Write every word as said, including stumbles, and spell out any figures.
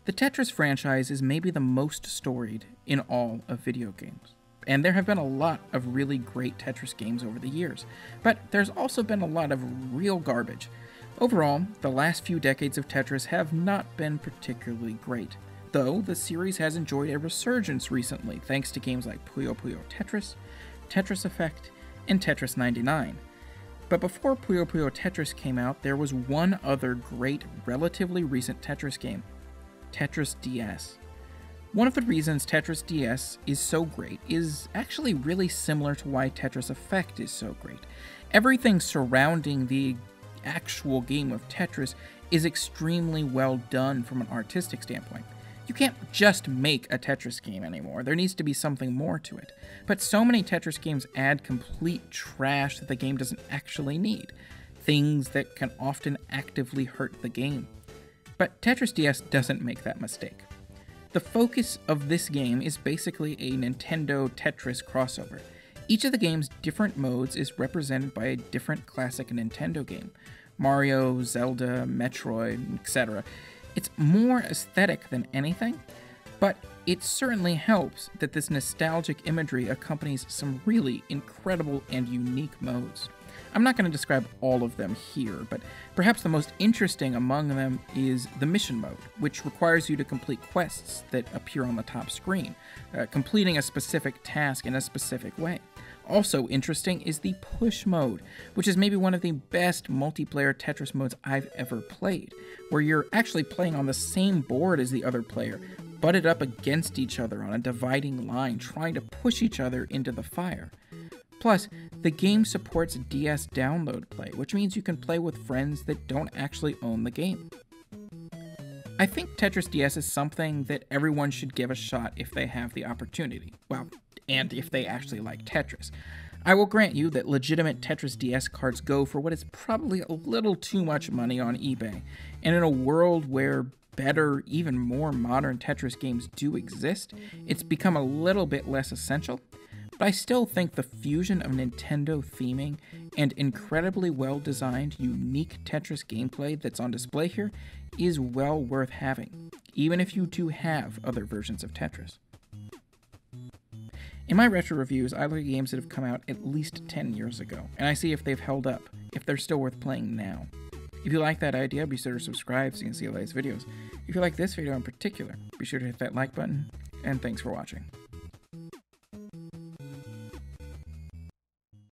The Tetris franchise is maybe the most storied in all of video games, and there have been a lot of really great Tetris games over the years, but there's also been a lot of real garbage. Overall, the last few decades of Tetris have not been particularly great, though the series has enjoyed a resurgence recently thanks to games like Puyo Puyo Tetris, Tetris Effect, and Tetris ninety-nine. But before Puyo Puyo Tetris came out, there was one other great, relatively recent Tetris game, Tetris D S. One of the reasons Tetris D S is so great is actually really similar to why Tetris Effect is so great. Everything surrounding the actual game of Tetris is extremely well done from an artistic standpoint. You can't just make a Tetris game anymore, there needs to be something more to it. But so many Tetris games add complete trash that the game doesn't actually need, things that can often actively hurt the game. But Tetris D S doesn't make that mistake. The focus of this game is basically a Nintendo Tetris crossover. Each of the game's different modes is represented by a different classic Nintendo game. Mario, Zelda, Metroid, et cetera. It's more aesthetic than anything, but it certainly helps that this nostalgic imagery accompanies some really incredible and unique modes. I'm not going to describe all of them here, but perhaps the most interesting among them is the mission mode, which requires you to complete quests that appear on the top screen, uh, completing a specific task in a specific way. Also interesting is the push mode, which is maybe one of the best multiplayer Tetris modes I've ever played, where you're actually playing on the same board as the other player, butted up against each other on a dividing line, trying to push each other into the fire. Plus, the game supports D S download play, which means you can play with friends that don't actually own the game. I think Tetris D S is something that everyone should give a shot if they have the opportunity. Well, and if they actually like Tetris. I will grant you that legitimate Tetris D S cards go for what is probably a little too much money on eBay, and in a world where better, even more modern Tetris games do exist, it's become a little bit less essential. But I still think the fusion of Nintendo theming and incredibly well-designed, unique Tetris gameplay that's on display here is well worth having, even if you do have other versions of Tetris. In my retro reviews, I look at games that have come out at least ten years ago, and I see if they've held up, if they're still worth playing now. If you like that idea, be sure to subscribe so you can see the latest videos. If you like this video in particular, be sure to hit that like button, and thanks for watching.